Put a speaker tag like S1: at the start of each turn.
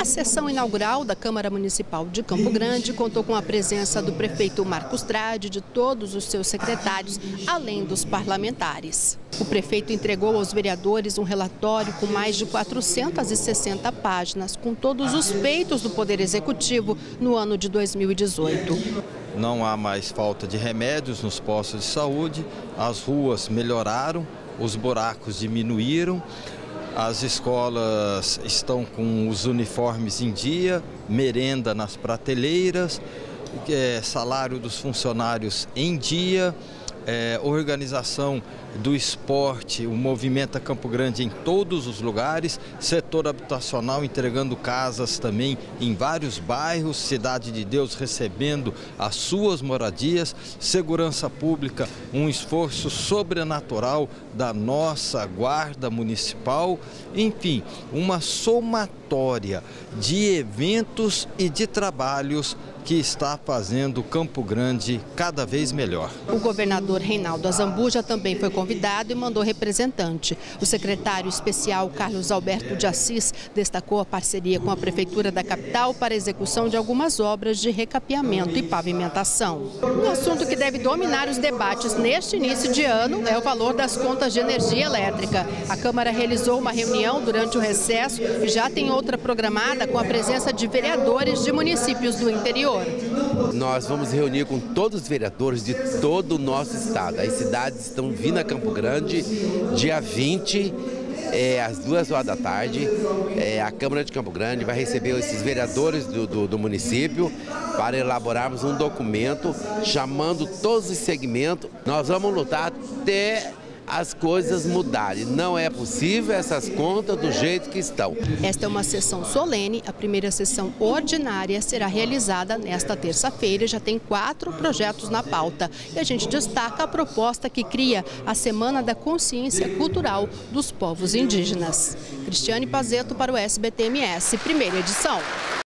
S1: sessão inaugural da Câmara Municipal de Campo Grande contou com a presença do prefeito Marcos Trade e de todos os seus secretários, além dos parlamentares. O prefeito entregou aos vereadores um relatório com mais de 460 páginas, com todos os feitos do Poder Executivo no ano de 2018.
S2: Não há mais falta de remédios nos postos de saúde, as ruas melhoraram, os buracos diminuíram, as escolas estão com os uniformes em dia, merenda nas prateleiras, salário dos funcionários em dia, organização do esporte, o Movimenta Campo Grande em todos os lugares, setor habitacional entregando casas também em vários bairros, Cidade de Deus recebendo as suas moradias, segurança pública, um esforço sobrenatural da nossa guarda municipal, enfim, uma somatória de eventos e de trabalhos que está fazendo Campo Grande cada vez melhor.
S1: O governador Reinaldo Azambuja também foi convidado e mandou representante. O secretário especial Carlos Alberto de Assis destacou a parceria com a Prefeitura da capital para a execução de algumas obras de recapeamento e pavimentação. Um assunto que deve dominar os debates neste início de ano é o valor das contas de energia elétrica. A Câmara realizou uma reunião durante o recesso e já tem outra programada com a presença de vereadores de municípios do interior.
S3: Nós vamos reunir com todos os vereadores de todo o nosso estado. As cidades estão vindo a Campo Grande, dia 20, às 2 horas da tarde. A Câmara de Campo Grande vai receber esses vereadores do município para elaborarmos um documento chamando todos os segmentos. Nós vamos lutar até as coisas mudarem. Não é possível essas contas do jeito que estão.
S1: Esta é uma sessão solene. A primeira sessão ordinária será realizada nesta terça-feira. Já tem 4 projetos na pauta. E a gente destaca a proposta que cria a Semana da Consciência Cultural dos Povos Indígenas. Cristiane Pazeto para o SBT-MS, primeira edição.